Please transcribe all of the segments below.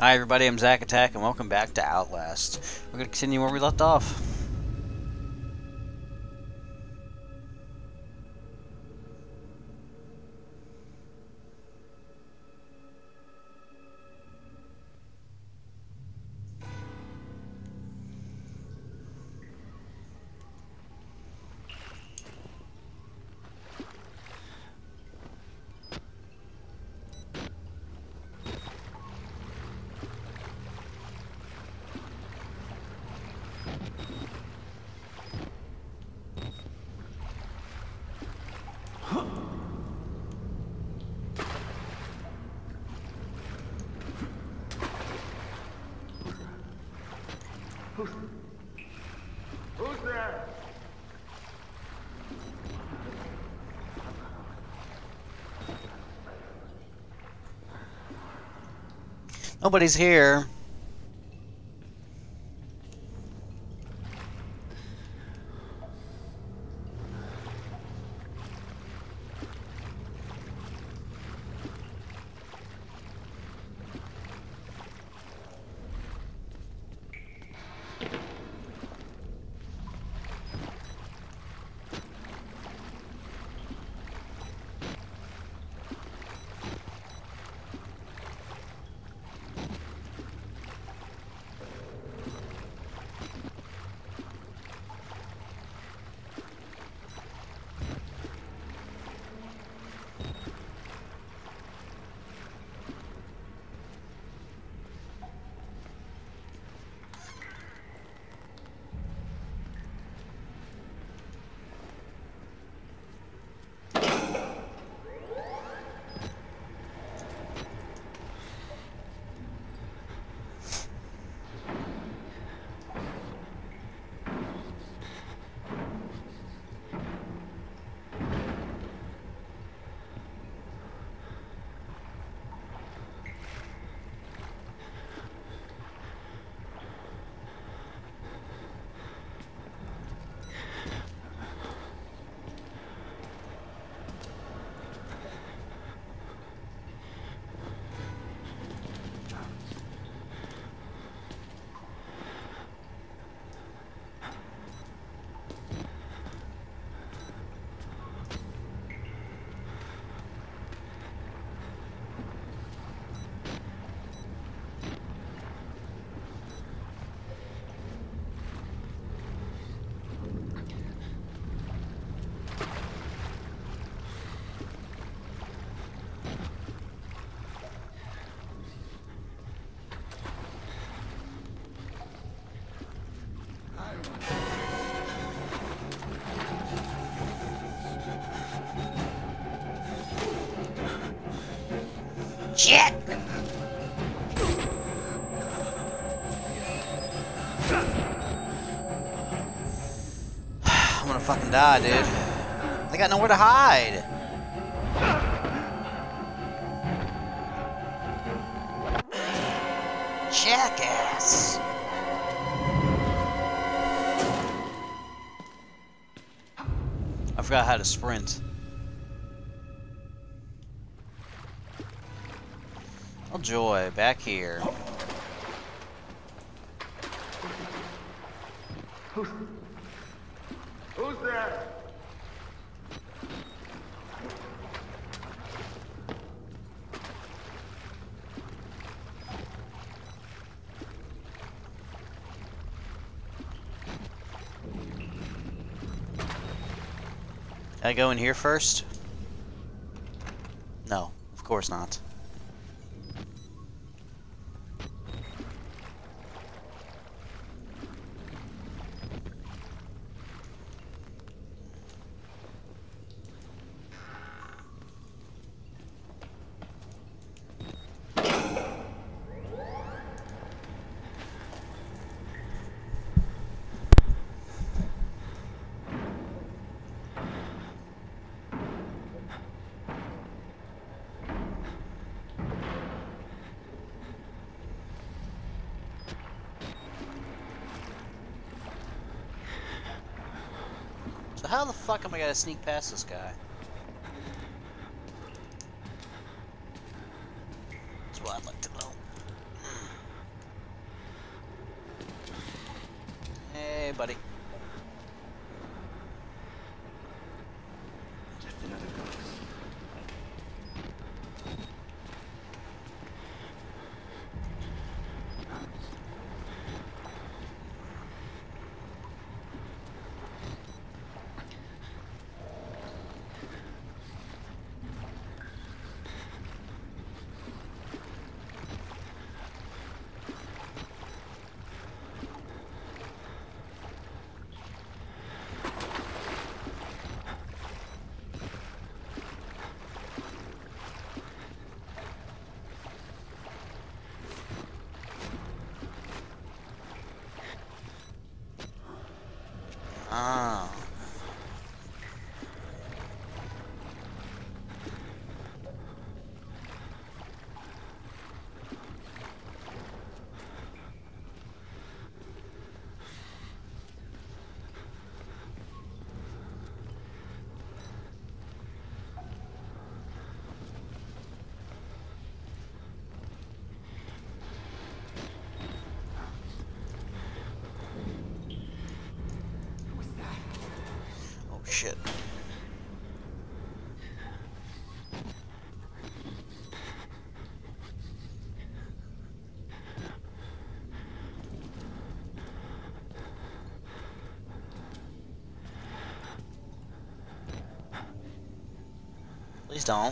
Hi everybody, I'm Zack Attack, and welcome back to Outlast. We're going to continue where we left off. Who's there? Nobody's here. Shit! I'm gonna fucking die, dude. I got nowhere to hide. Jackass! I forgot how to sprint. Oh joy, back here. Who's there? Can I go in here first? No, of course not. So how the fuck am I gonna sneak past this guy? That's what I'd like to know. buddy. Just another ghost. Ah. Oh shit. Please don't.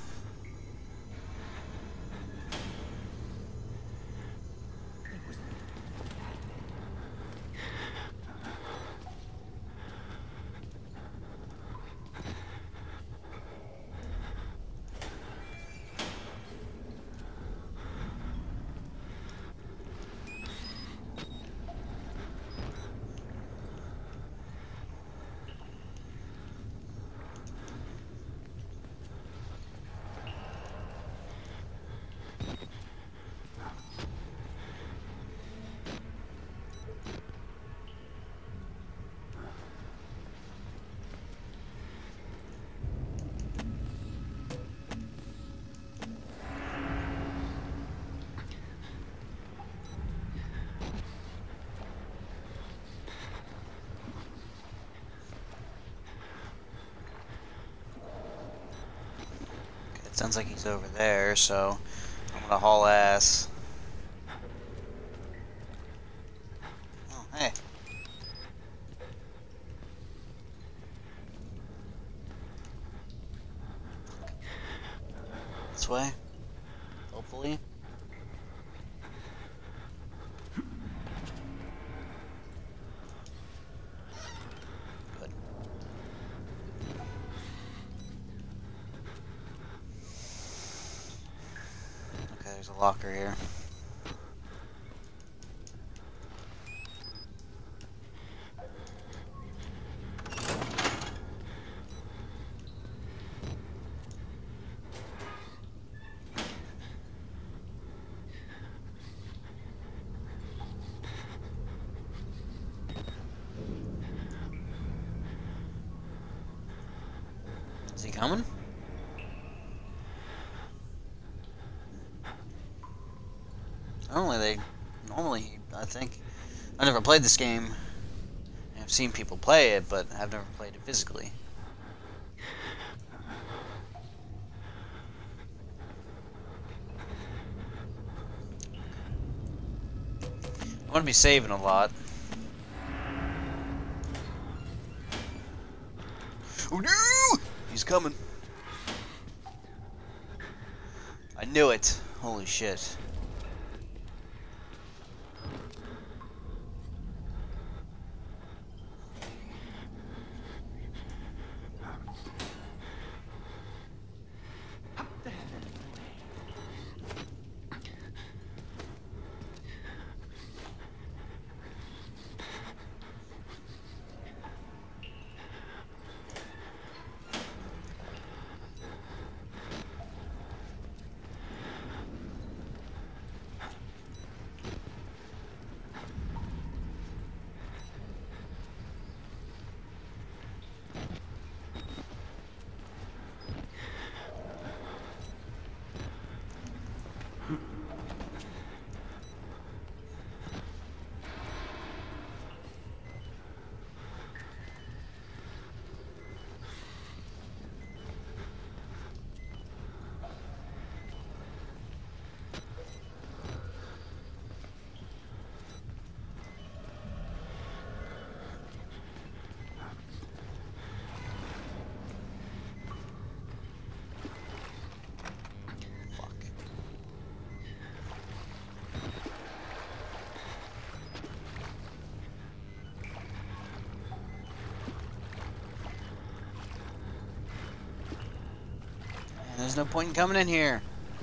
It sounds like he's over there, so I'm gonna haul ass. Oh, hey. This way? Hopefully. Good. Okay, there's a locker here. Is he coming? Normally, I think, I never played this game. I've seen people play it, but I've never played it physically. I'm gonna be saving a lot. Oh no! He's coming. I knew it. Holy shit. There's no point in coming in here.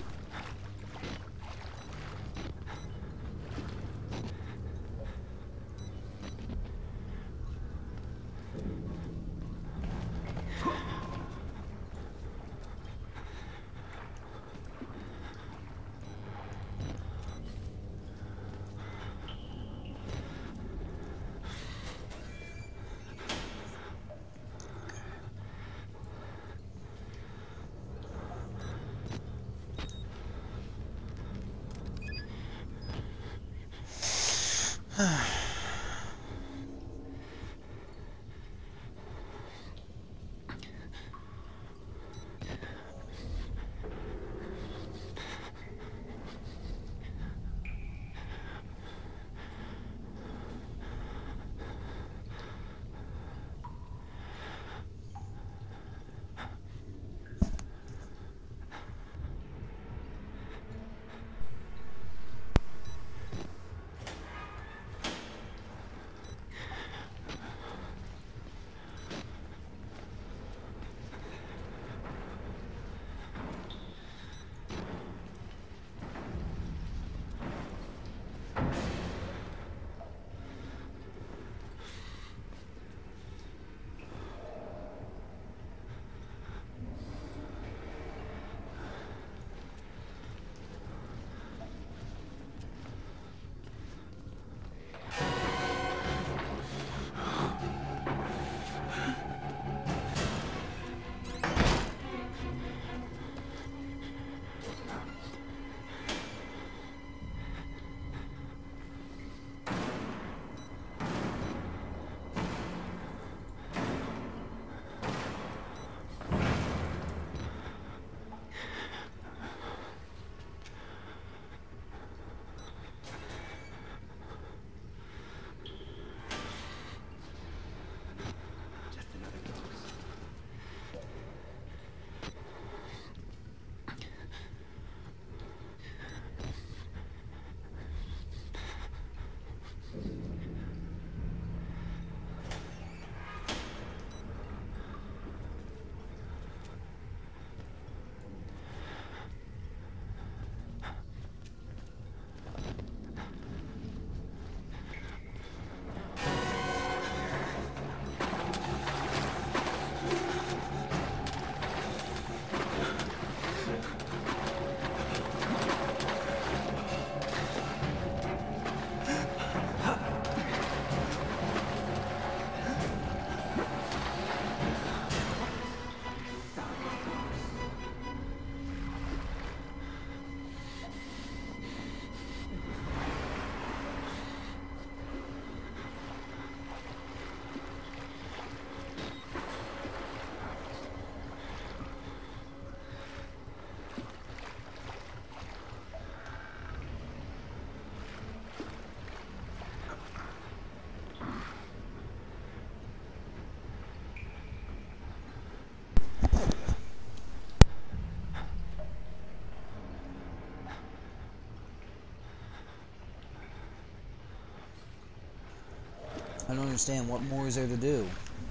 I don't understand. What more is there to do?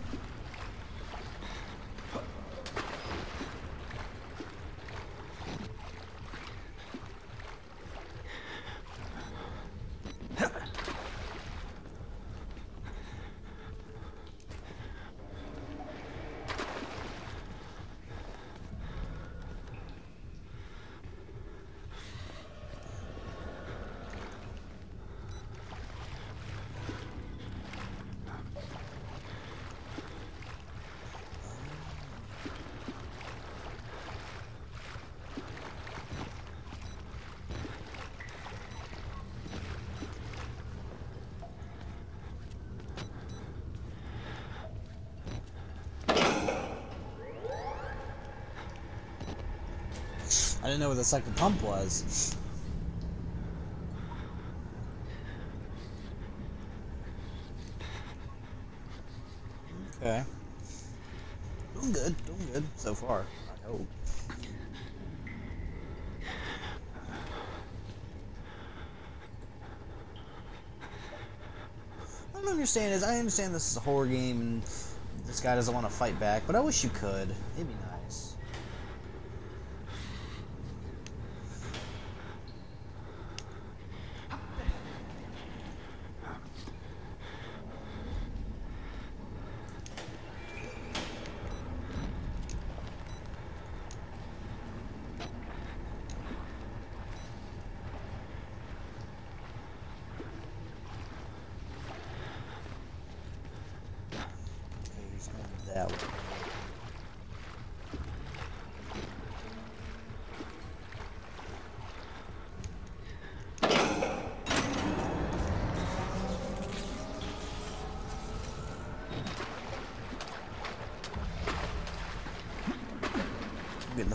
I didn't know what the second pump was. Okay. Doing good so far, I hope. I don't understand is I understand this is a horror game and this guy doesn't want to fight back, but I wish you could. It'd be nice.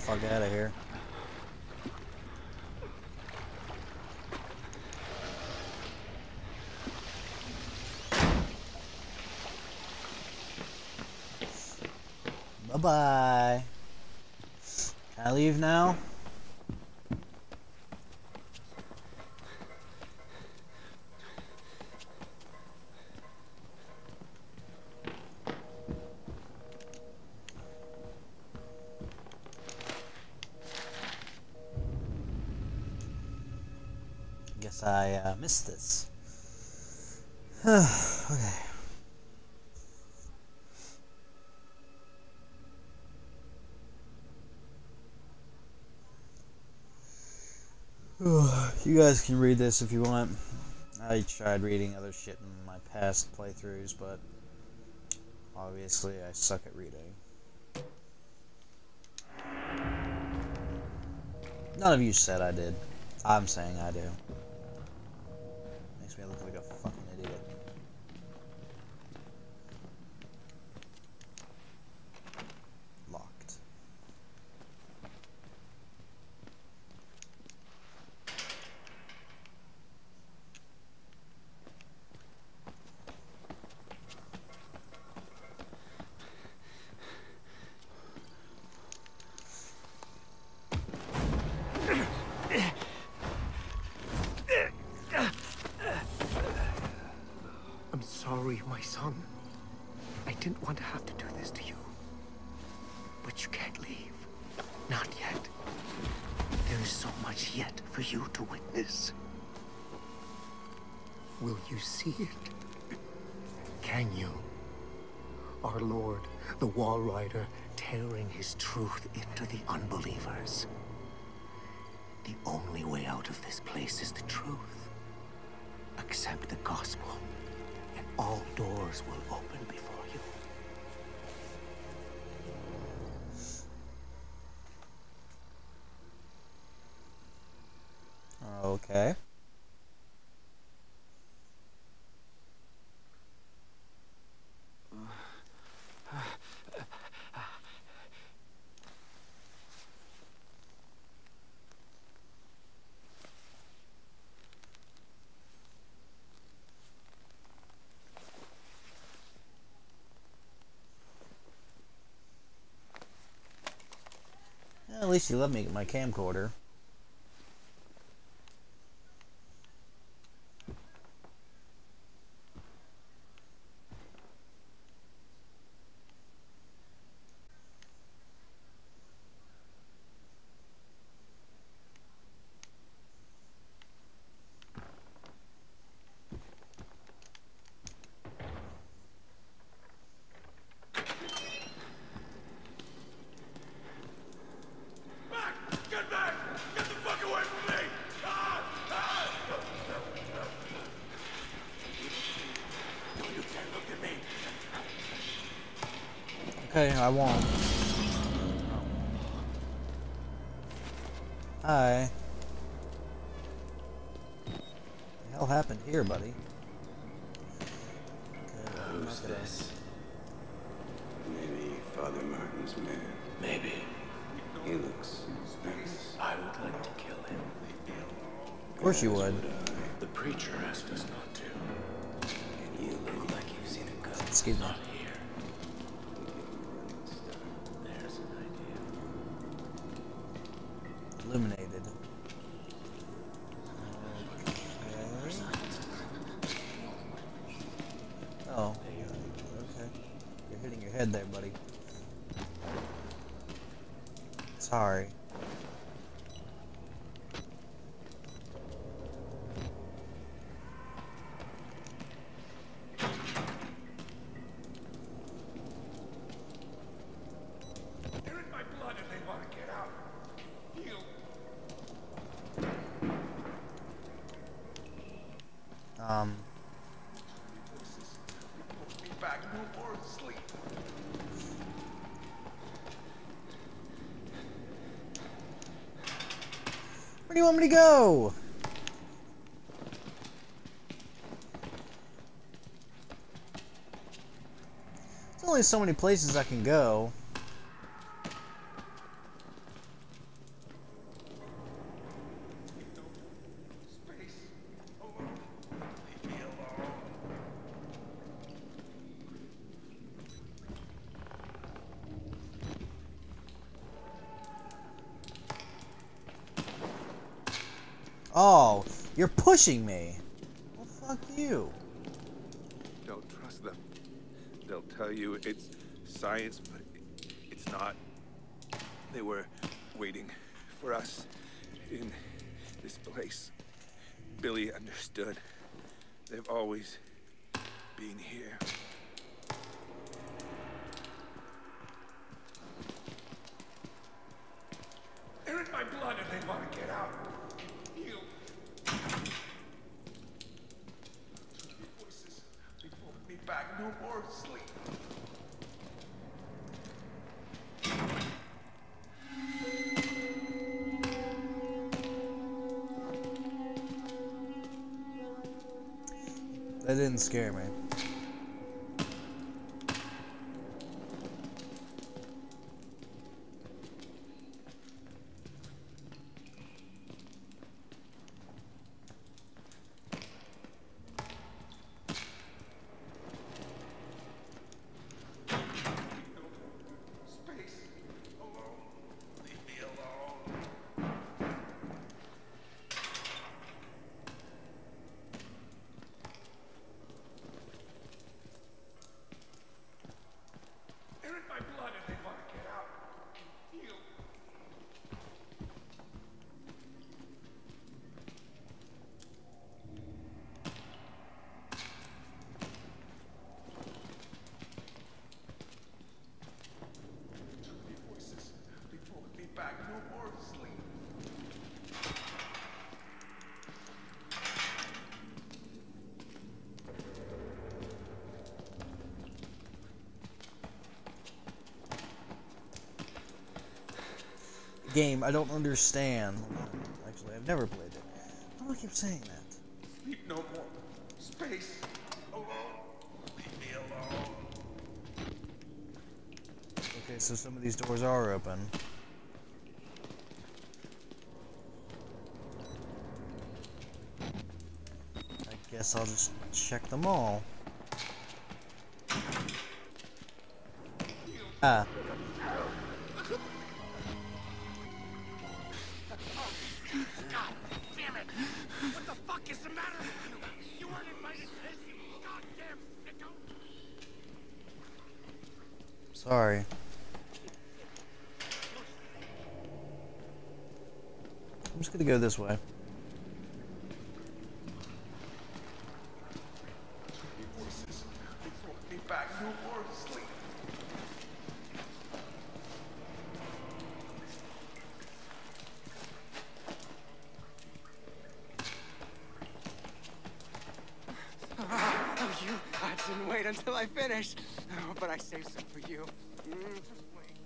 fuck out of here. Bye-bye. Can I leave now? Guess I missed this. Okay. You guys can read this if you want. I tried reading other shit in my past playthroughs, but obviously I suck at reading. None of you said I did. I'm saying I do. Makes me look like a fucking idiot. Locked. I'm sorry, my son. I didn't want to have to do this to you. But you can't leave. Not yet. There is so much yet for you to witness. Will you see it? Can you? Our Lord, the Wall Rider, tearing his truth into the unbelievers. The only way out of this place is the truth. Accept the gospel, and all doors will open before you. Okay. At least you let me get my camcorder. Get back! Get the fuck away from me! No, you can't look at me. Okay, I won't. Hi. What the hell happened here, buddy? Okay, Who's this? Maybe Father Martin's man. Maybe. He looks nice. I would like to kill him. Of course you would. The preacher asked us not to. And you look like you've seen a ghost. Excuse me. Not here. There's an idea. Illuminated. Oh. Okay. You're hitting your head there, buddy. Sorry. They're in my blood and they want to get out. You. Be back no more sleep. Where do you want me to go? There's only so many places I can go. Oh, you're pushing me. Well, fuck you. Don't trust them. They'll tell you it's science, but it's not. They were waiting for us in this place. Billy understood. They've always been here. They're in my blood and they want to get out. You. Voices. They pulled me back. No more sleep. That didn't scare me. Space. Alone. Leave me alone. They're in my blood and they want to get out. Heal. Too many voices. They pulling me back. No more sleep. Game, I don't understand. Actually, I've never played it. Why do I keep saying that? Sleep no more. Space. Alone. Leave me alone. Okay, so some of these doors are open. I guess I'll just check them all. Ah. God damn it! What the fuck is the matter with you? You weren't invited to this, you goddamn sicko! Sorry. I'm just gonna go this way. Too many voices. They brought me back. No more sleep. Oh, you! I didn't wait until I finished. Oh, but I saved some for you. Just wait.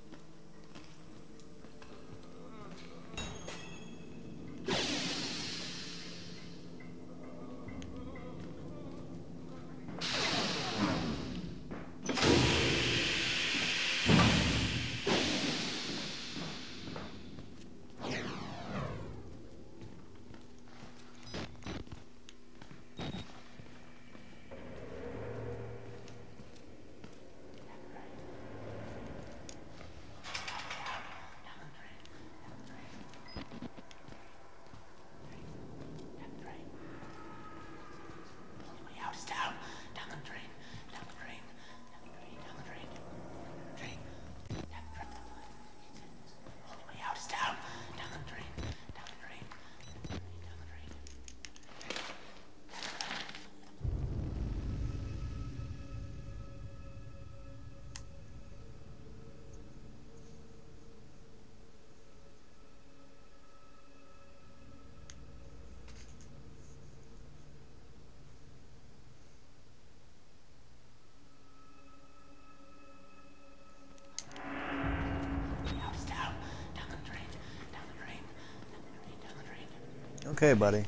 Okay, buddy.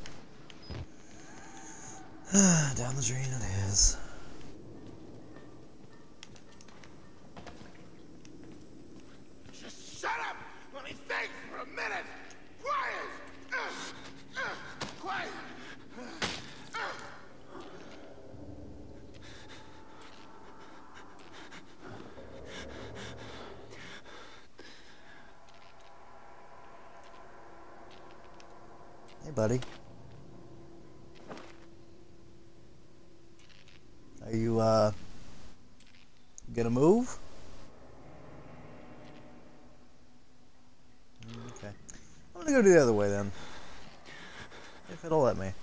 Down the drain it is. Just shut up! Let me think for a minute! Quiet! Quiet! Hey, buddy. Are you, gonna move? Okay. I'm gonna go the other way then. If it'll let me.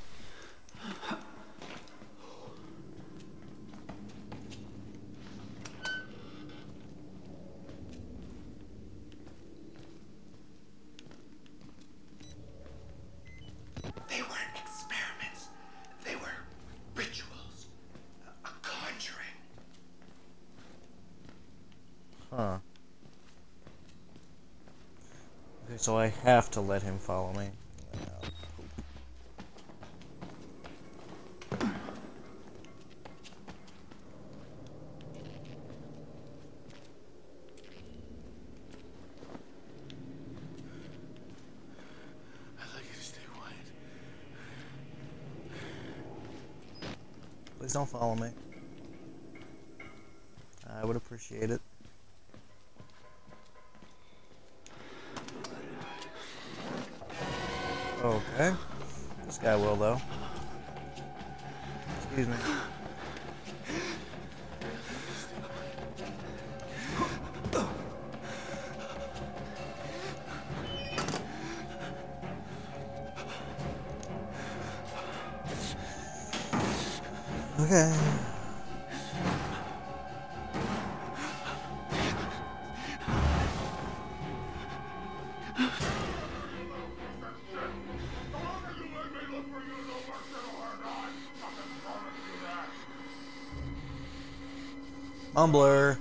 They weren't experiments. They were rituals. A conjuring. Huh. Okay, so I have to let him follow me. I'd like you to stay quiet. Please don't follow me. I would appreciate it. Okay. This guy will, though. Excuse me. Okay. Mumbler.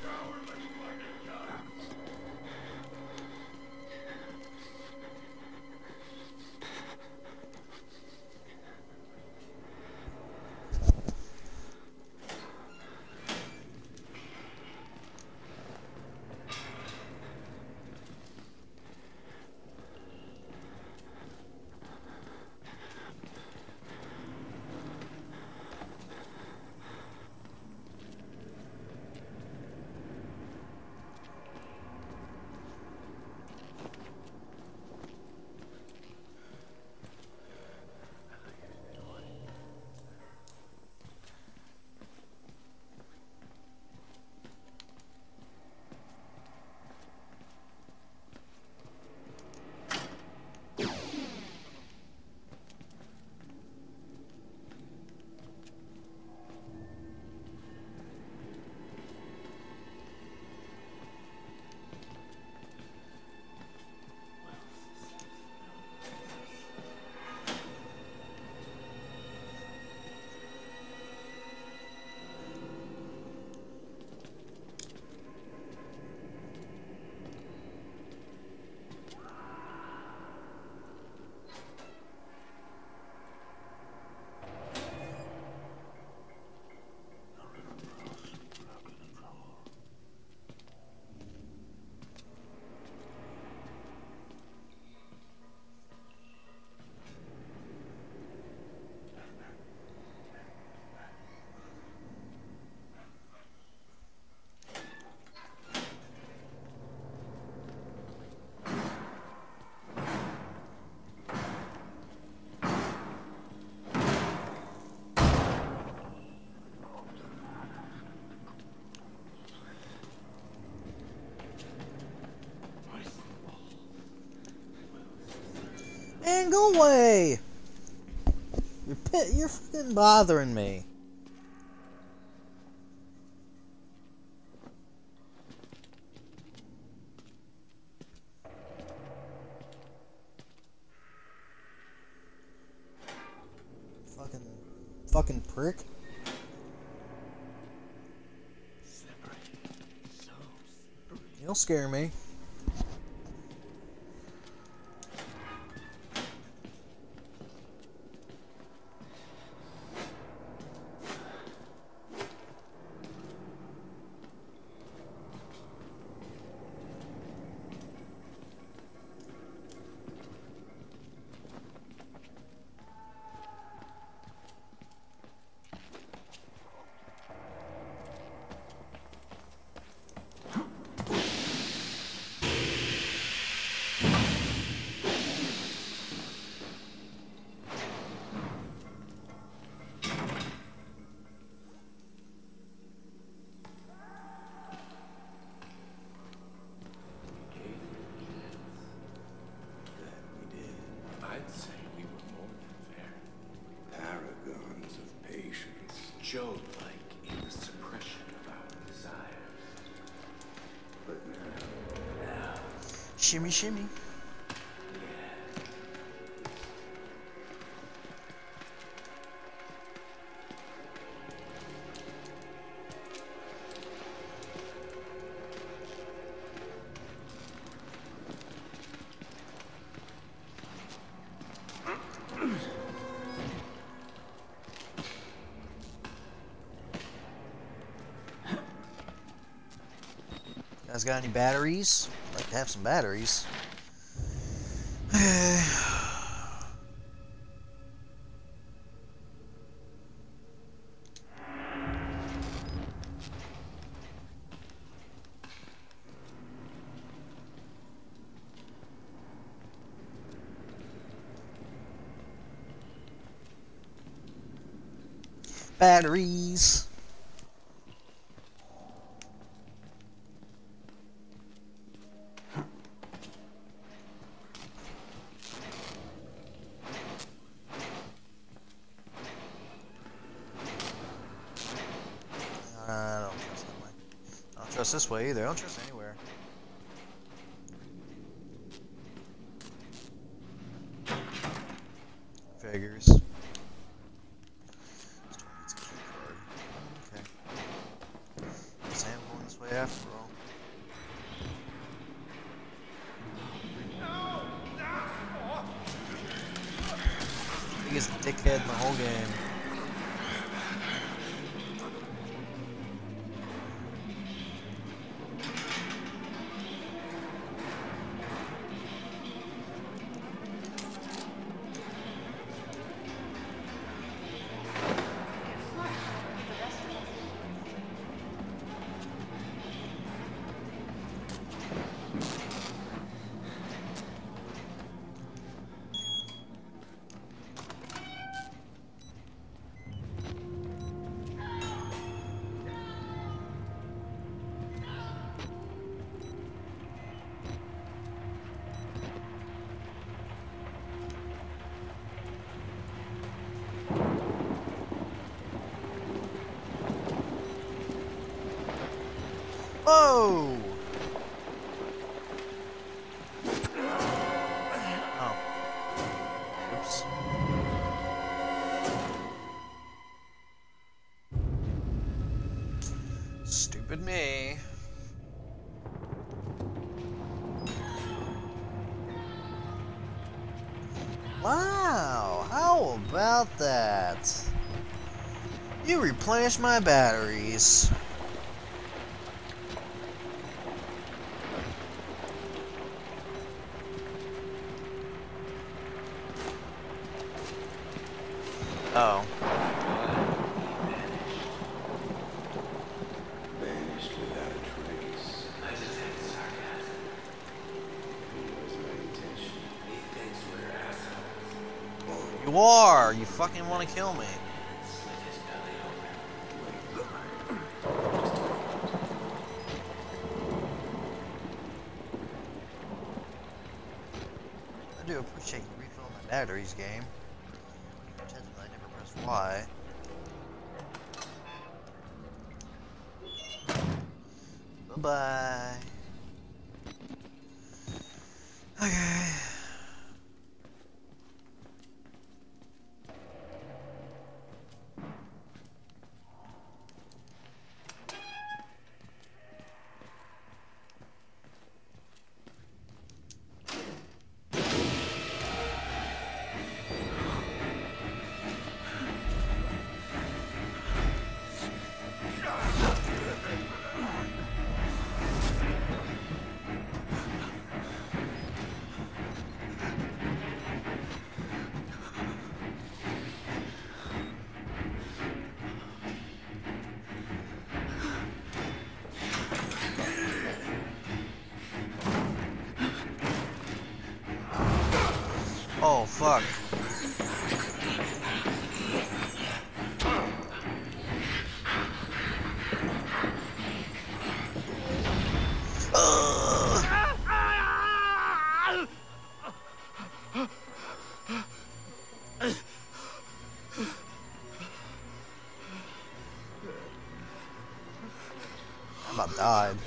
Man, go away! You're fucking bothering me. Fucking prick. You'll scare me. I'd say we were more than fair. Paragons of patience. Job-like in the suppression of our desires. But now, Shimmy, shimmy. You guys got any batteries? I'd like to have some batteries. Batteries. I don't trust that way. I don't trust this way either. I don't trust anywhere. Figures. Okay. Guess I am going this way after all. Biggest dickhead in the whole game. Whoa! Oh. Oops. Stupid me. Wow, how about that? You replenished my batteries. Oh. vanished without a trace. I detect sarcasm. It was my intention. He thinks we're assholes. You are! You fucking want to kill me. Slit his belly open. I do appreciate you refilling my batteries, game. Technically, I never pressed Y. Bye-bye. Okay. Oh, fuck. God.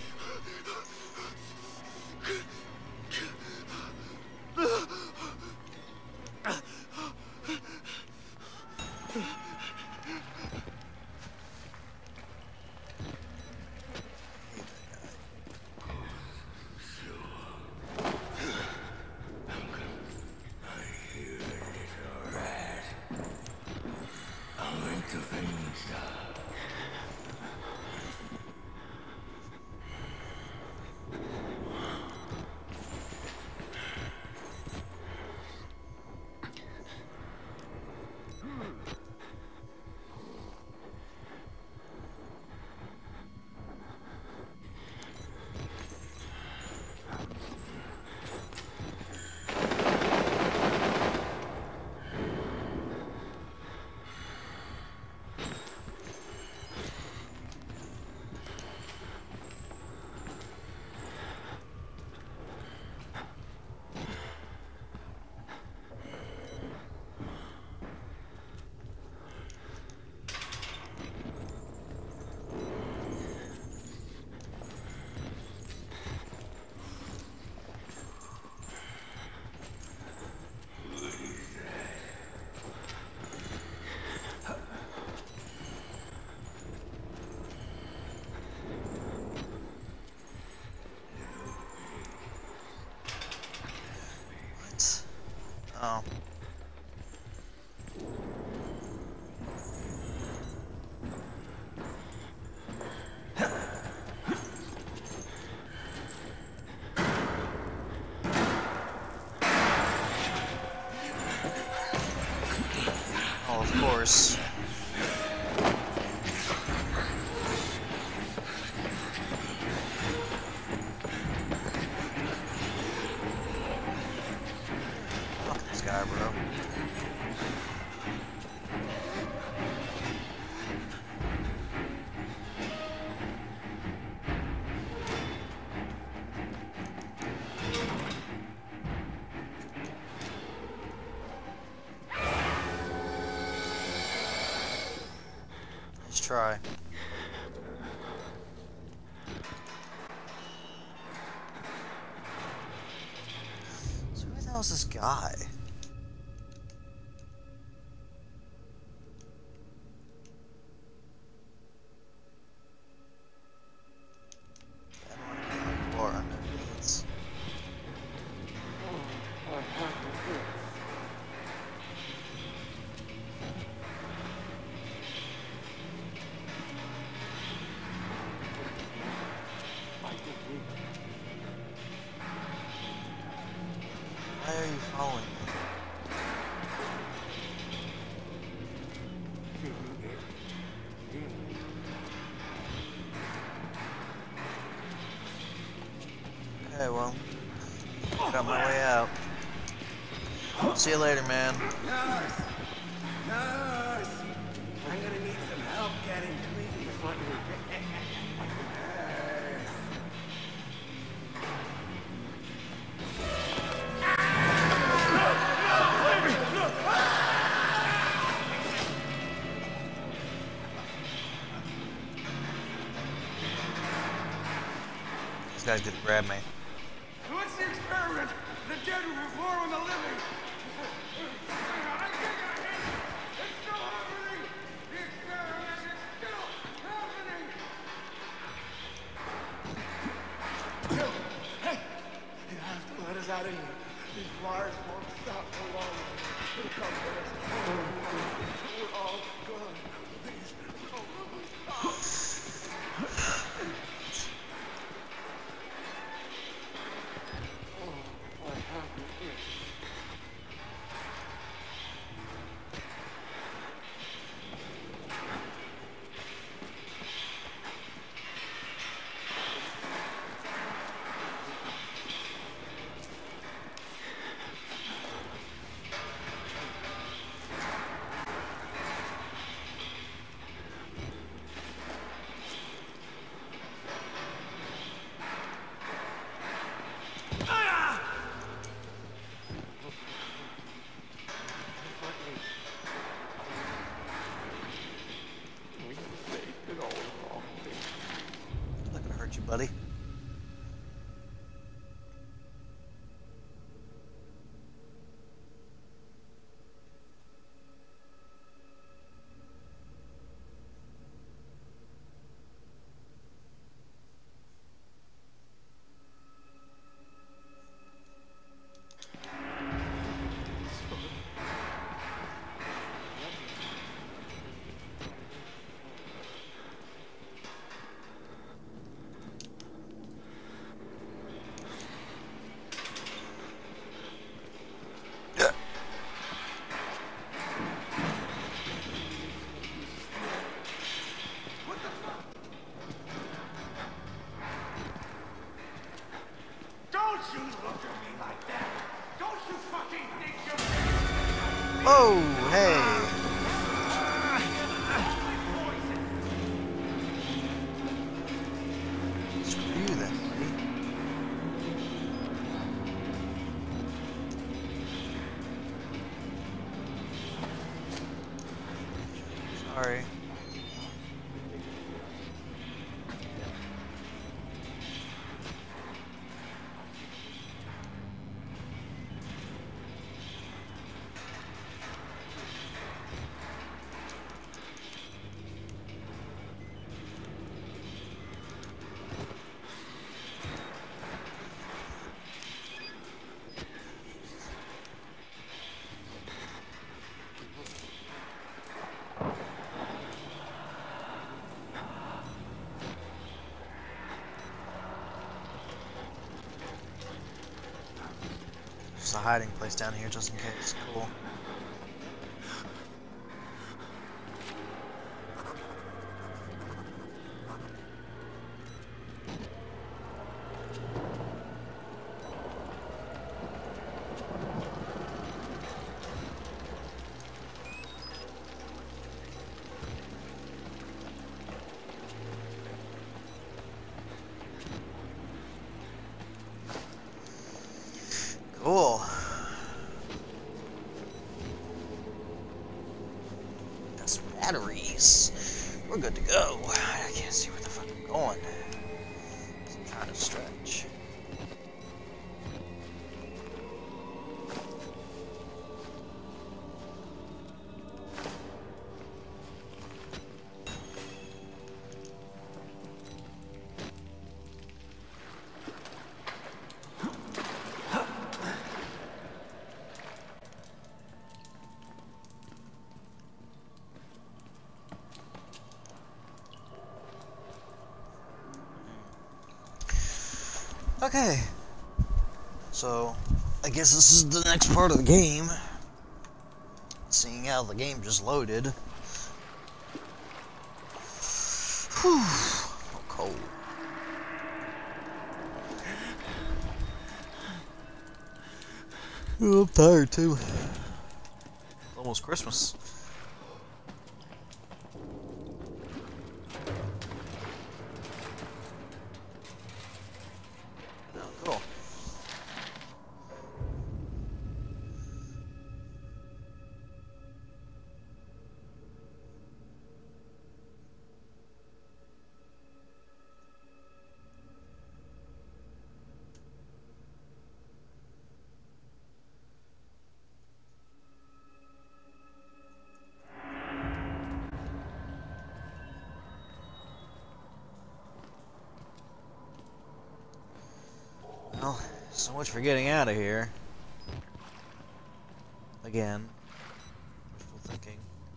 Oh. Oh, of course. Fuck this guy, bro. Let's try. So who the hell is this guy? I don't want to know who you are underneath. Why are you following me? Okay, well, got my way out. See you later, man. Nurse! Nurse! I'm gonna need some help getting clean. This guy's gonna grab me. What's the experiment? The dead will perform on the living. It's still happening. The experiment is still happening. Hey! You have to let us out of here. These wires won't stop for long. It'll come for us. We're all gone. Please. Oh, hey. Screw you then, buddy. Sorry. There's a hiding place down here just in case. Cool. Cool. That's batteries. We're good to go. I can't see where the fuck I'm going. I'm trying to stretch. Okay, so I guess this is the next part of the game. Seeing how the game just loaded. Whew, I'm cold. Oh, I'm tired too. It's almost Christmas. Cool. Well, so much for getting out of here. Again. Wishful thinking.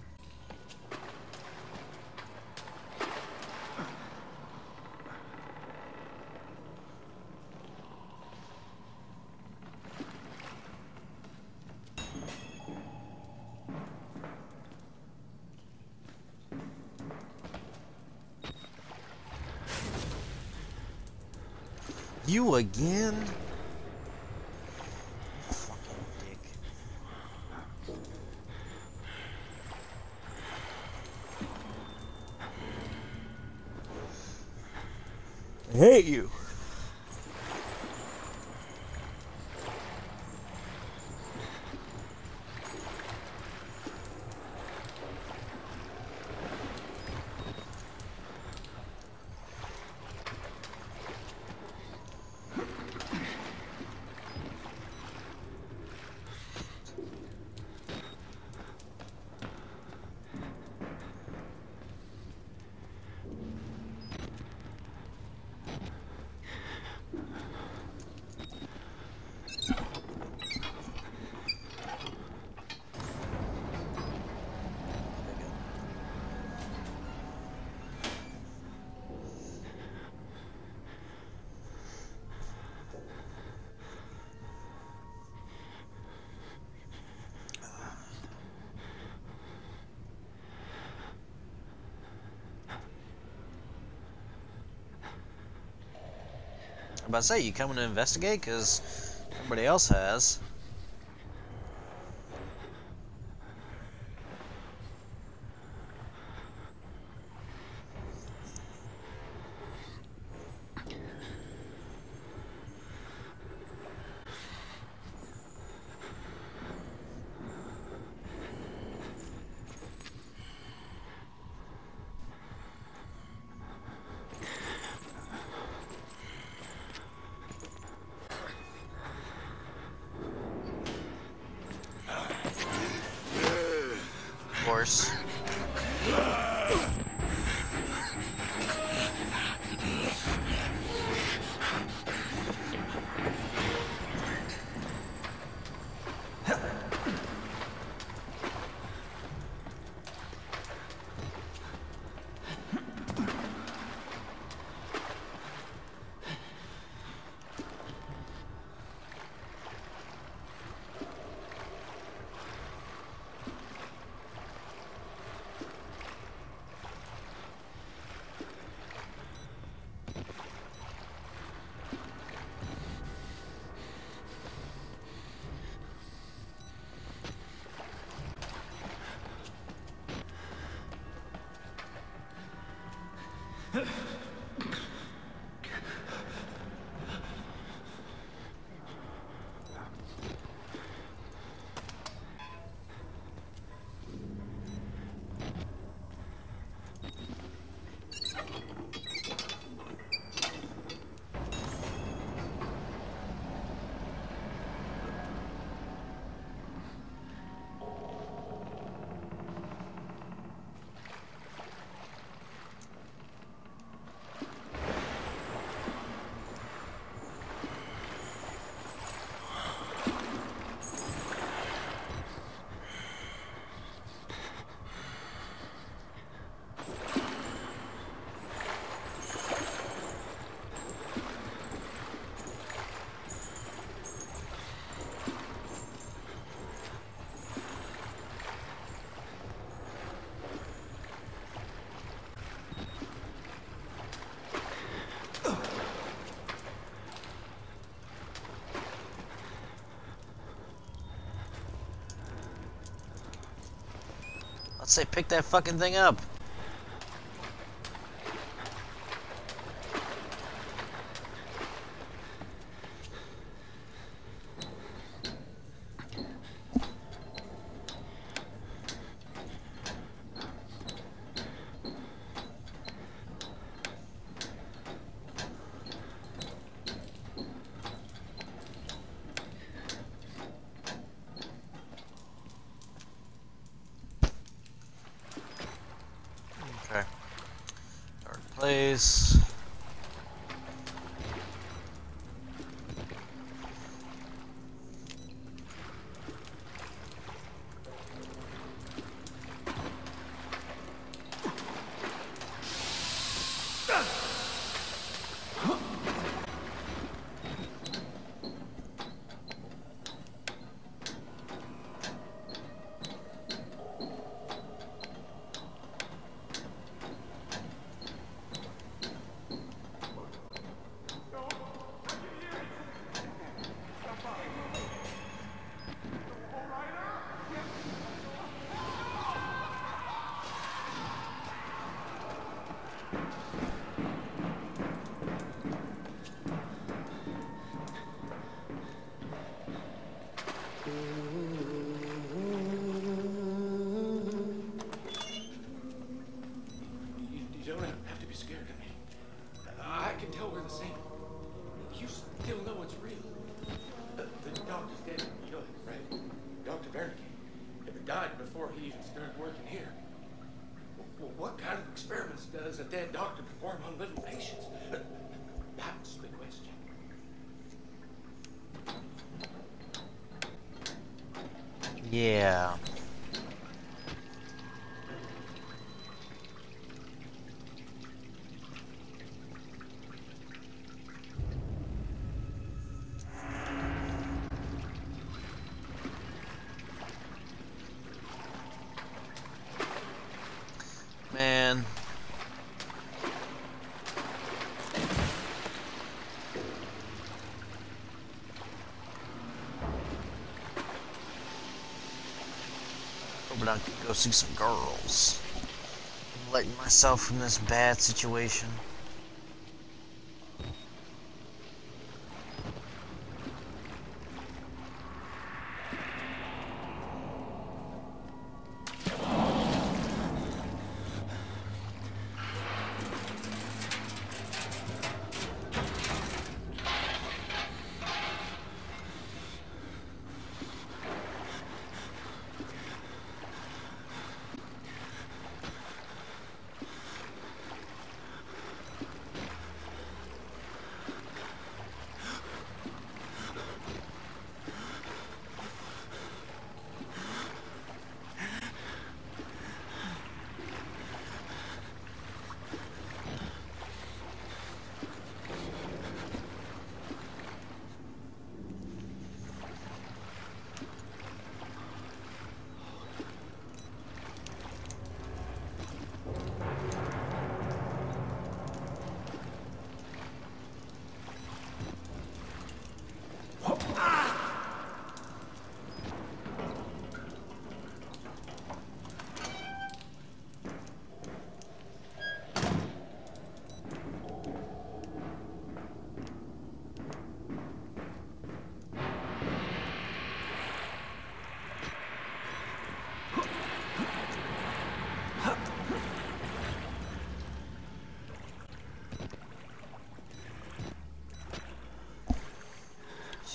You again? Fucking dick. I hate you. I'm about to say, you coming to investigate? Because everybody else has. course. Let's say pick that fucking thing up. Okay. Dark place. You don't have to be scared of me. I can tell we're the same. You still know it's real. The doctor's dead, you know that, right? Dr. Wernicke. He died before he even started working here. Well, what kind of experiments does a dead doctor perform on living patients? That's the question. Yeah. Man. Hope I can go see some girls. Enlighten myself from this bad situation.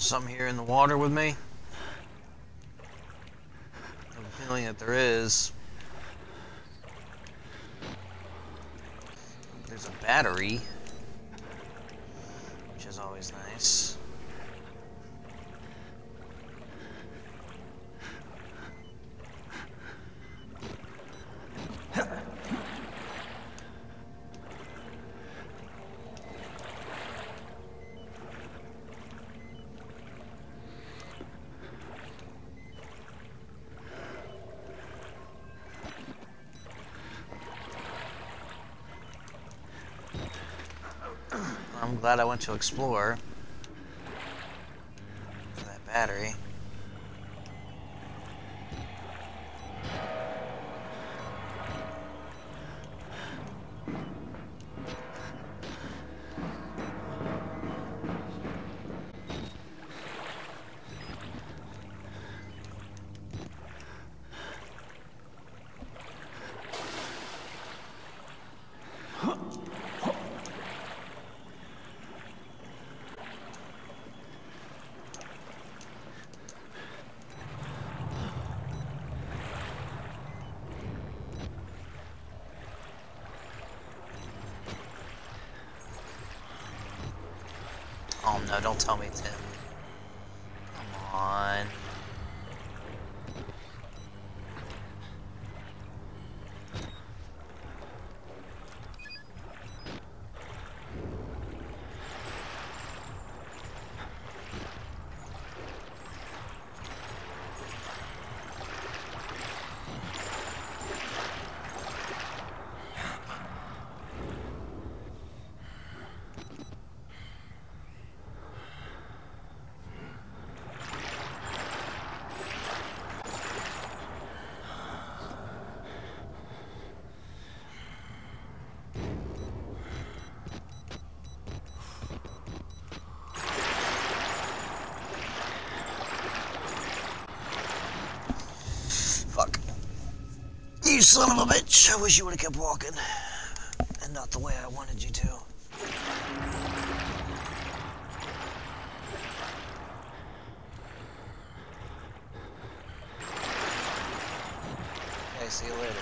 something here in the water with me? I have a feeling that there is. There's a battery, which is always nice. I'm glad I went to explore for that battery. Oh no, don't tell me, Tim. Come on. Fuck. You son of a bitch. I wish you would have kept walking. And not the way I wanted you to. Okay, see you later.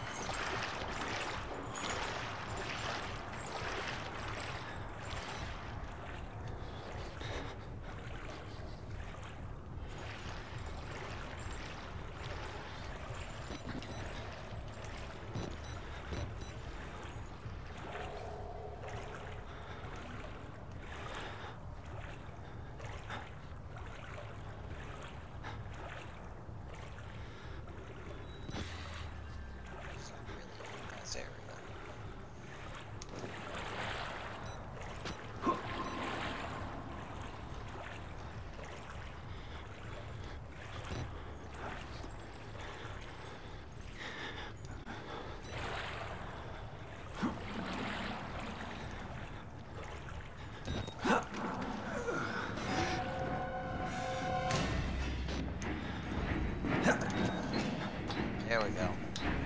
There we go.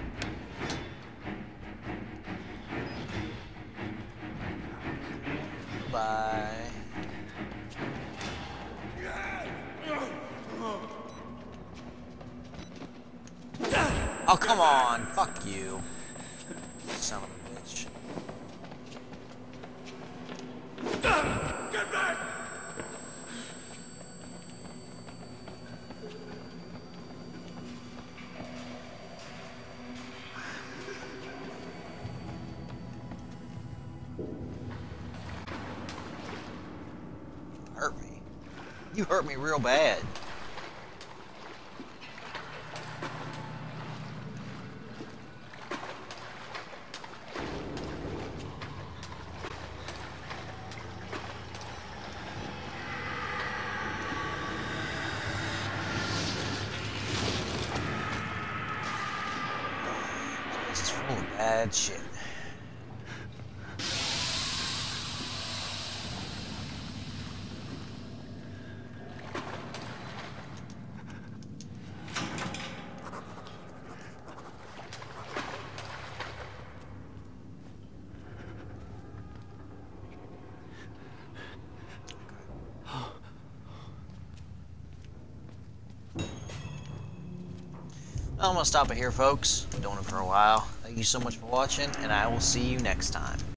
Bye. Oh, come on. Fuck you. Son of a bitch. Get back! Hurt me. You hurt me real bad. This is full of bad shit. I'm going to stop it here, folks. Doing it for a while. Thank you so much for watching, and I will see you next time.